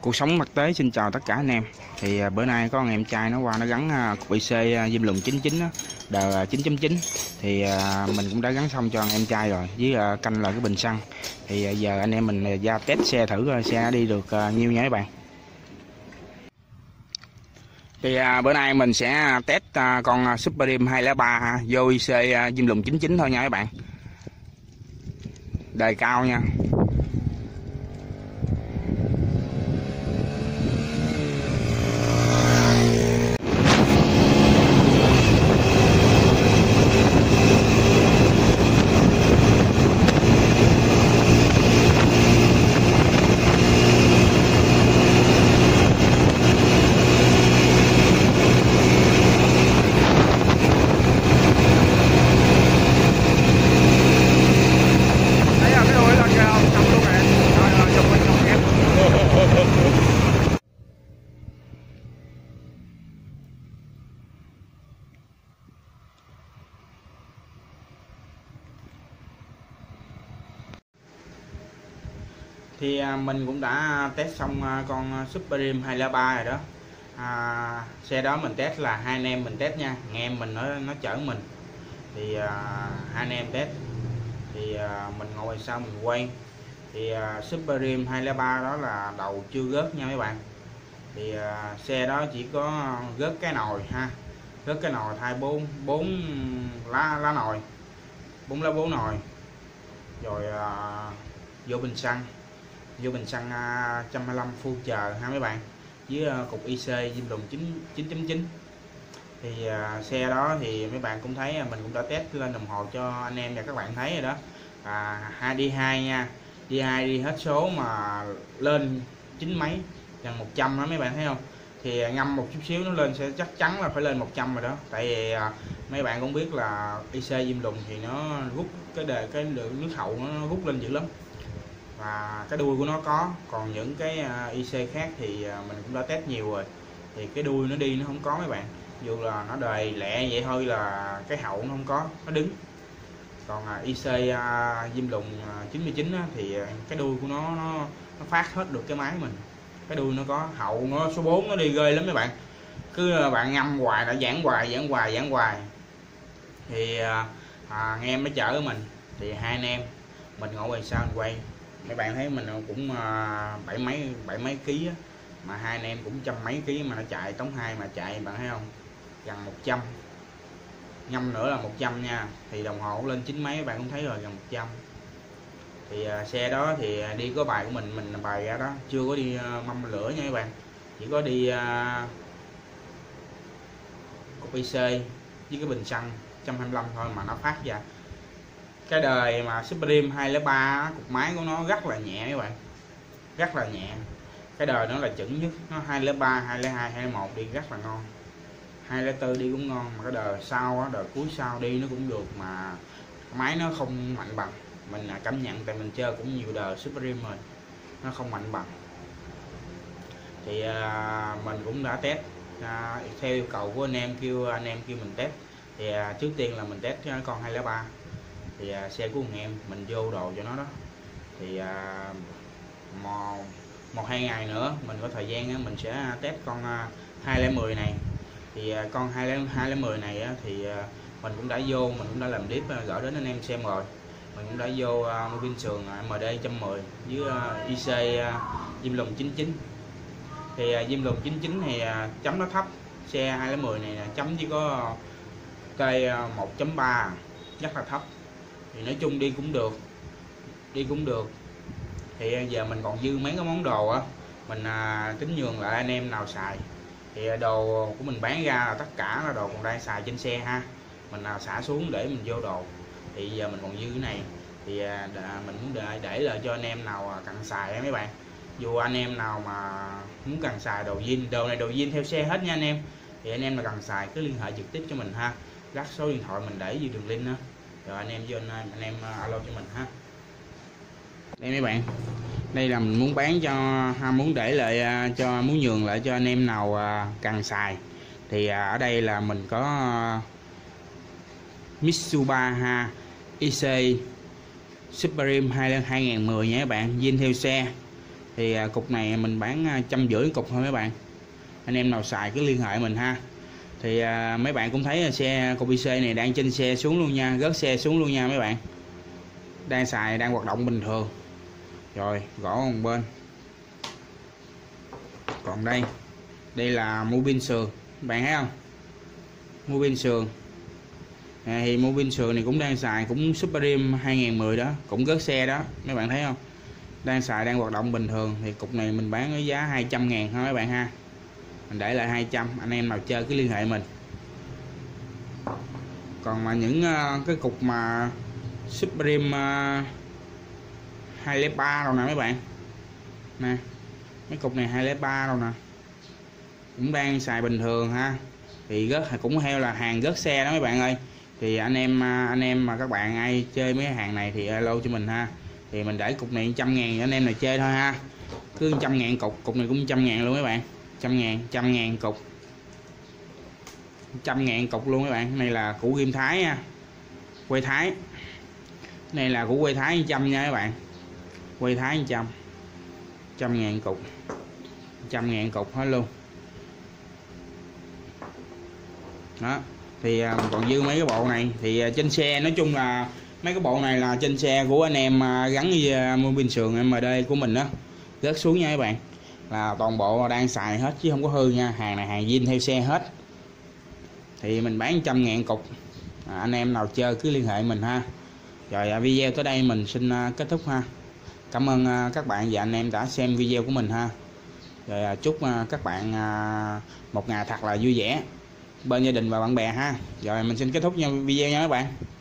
Cuộc sống thực tế xin chào tất cả anh em. Thì bữa nay có anh em trai nó qua nó gắn cục IC Diêm Lùng 99 á, đời 9.9. Thì mình cũng đã gắn xong cho anh em trai rồi, với canh lại cái bình xăng. Thì giờ anh em mình ra test xe thử coi xe đi được nhiêu nha các bạn. Thì bữa nay mình sẽ test con Super Dream 203 vô IC Diêm Lùng 99 thôi nha các bạn. Đời cao nha. Thì mình cũng đã test xong con Super Dream 203 rồi đó. Xe đó mình test là hai anh em mình test nha, nghe em mình nó chở mình. Thì hai anh em test thì mình ngồi sau mình quay. Thì Super Dream 203 đó là đầu chưa gớt nha mấy bạn. Thì xe đó chỉ có gớt cái nồi ha, gớt cái nồi thay bốn lá nồi, 4 lá 4 nồi rồi. Vô bình xăng 125 full chờ ha mấy bạn, với cục IC Diêm Lùng 9.9. Thì xe đó thì mấy bạn cũng thấy mình cũng đã test lên đồng hồ cho anh em và các bạn thấy rồi đó. Đi 2 nha, đi hết số mà lên 9 mấy gần 100 đó mấy bạn thấy không. Thì ngâm một chút xíu nó lên sẽ chắc chắn là phải lên 100 rồi đó. Tại vì mấy bạn cũng biết là IC Diêm Lùng thì nó rút cái lượng nước hậu nó rút lên dữ lắm, và cái đuôi của nó có. Còn những cái IC khác thì mình cũng đã test nhiều rồi, thì cái đuôi nó đi nó không có mấy bạn. Dù là nó đời lẹ vậy thôi là cái hậu nó không có, nó đứng. Còn IC Diêm Lùng 99 á, thì cái đuôi của nó phát hết được cái máy mình. Cái đuôi nó có, hậu nó số 4 nó đi ghê lắm mấy bạn. Cứ bạn ngâm hoài đã giãn hoài. Thì nghe em mới chở mình, thì hai anh em mình ngồi ngoài sau mình quay. Mấy bạn thấy mình cũng bảy mấy ký á, mà hai anh em cũng trăm mấy ký mà nó chạy tống 2 mà chạy, bạn thấy không, gần 100. Ngâm nữa là 100 nha. Thì đồng hồ lên 9 mấy bạn cũng thấy rồi, gần 100. Thì xe đó thì đi có bài của mình bài ra đó, chưa có đi mâm lửa nha các bạn, chỉ có đi cục IC với cái bình xăng 125 thôi mà nó phát ra. Cái đời mà Super Dream 203 cục máy của nó rất là nhẹ các bạn, rất là nhẹ. Cái đời nó là chuẩn nhất, nó 203, 202, 201 đi rất là ngon, 204 đi cũng ngon. Mà cái đời sau á, đời cuối sau đi nó cũng được, mà máy nó không mạnh bằng. Mình cảm nhận tại mình chơi cũng nhiều đời Super Dream rồi, nó không mạnh bằng. Thì mình cũng đã test theo yêu cầu của anh em kêu mình test. Thì trước tiên là mình test con 203. Thì xe của anh em mình vô đồ cho nó đó. Thì một hai ngày nữa mình có thời gian mình sẽ test con 210 này. Thì con 210 này thì mình cũng đã làm clip gửi đến anh em xem rồi. Mình cũng đã vô pin sườn MD 110 với IC Diêm Lùng 99. Thì Diêm Lùng 99 thì chấm nó thấp, xe 210 này chấm chỉ có cây 1.3, rất là thấp. Thì nói chung đi cũng được. Thì giờ mình còn dư mấy cái món đồ á, mình tính nhường lại anh em nào xài. Thì đồ của mình bán ra là tất cả là đồ còn đang xài trên xe ha, mình xả xuống để mình vô đồ. Thì giờ mình còn dư cái này, thì mình muốn để lại cho anh em nào cần xài mấy bạn. Dù anh em nào mà muốn cần xài đồ này đồ zin theo xe hết nha anh em. Thì anh em mà cần xài cứ liên hệ trực tiếp cho mình ha, gắt số điện thoại mình để dưới đường link đó, rồi anh em vô anh em alo cho mình ha. Đây mấy bạn, đây là mình muốn bán muốn để lại muốn nhường lại cho anh em nào cần xài. Thì ở đây là mình có Mitsubishi IC Super Dream 2010 nha các bạn, zin theo xe. Thì cục này mình bán 150 cục thôi mấy bạn, anh em nào xài cứ liên hệ mình ha. Thì mấy bạn cũng thấy xe cục IC này đang trên xe xuống luôn nha, rớt xe xuống luôn nha mấy bạn, đang xài đang hoạt động bình thường. Rồi gõ một bên. Còn đây là mua pin sườn, bạn thấy không, mua pin sườn thì mua pin sườn này cũng đang xài, cũng Supreme 2010 đó, cũng rớt xe đó mấy bạn thấy không, đang xài đang hoạt động bình thường. Thì cục này mình bán với giá 200.000 thôi mấy bạn ha, mình để lại 200, anh em nào chơi cứ liên hệ mình. Còn mà những cái cục mà Supreme 203 rồi nè mấy bạn nè, mấy cục này 203 rồi nè, cũng đang xài bình thường ha, thì rớt cũng theo là hàng rớt xe đó mấy bạn ơi. Thì anh em mà các bạn ai chơi mấy hàng này thì alo cho mình ha, thì mình để cục này 100.000 anh em nào chơi thôi ha, cứ 100.000 cục này cũng 100.000 luôn mấy bạn, 100.000 cục, 100.000 cục luôn mấy bạn. Này là củ ghim Thái nha, quay Thái, này là củ quay Thái 100 nha các bạn, quay Thái 100, 100.000 cục, 100.000 cục hết luôn đó. Thì còn dư mấy cái bộ này thì trên xe, nói chung là mấy cái bộ này là trên xe của anh em gắn với mua pin sườn MD của mình đó, rớt xuống nha các bạn, là toàn bộ đang xài hết chứ không có hư nha, hàng này hàng zin theo xe hết. Thì mình bán 100.000 cục, anh em nào chơi cứ liên hệ mình ha. Rồi video tới đây mình xin kết thúc ha. Cảm ơn các bạn và anh em đã xem video của mình ha. Rồi chúc các bạn một ngày thật là vui vẻ bên gia đình và bạn bè ha. Rồi mình xin kết thúc video nha các bạn.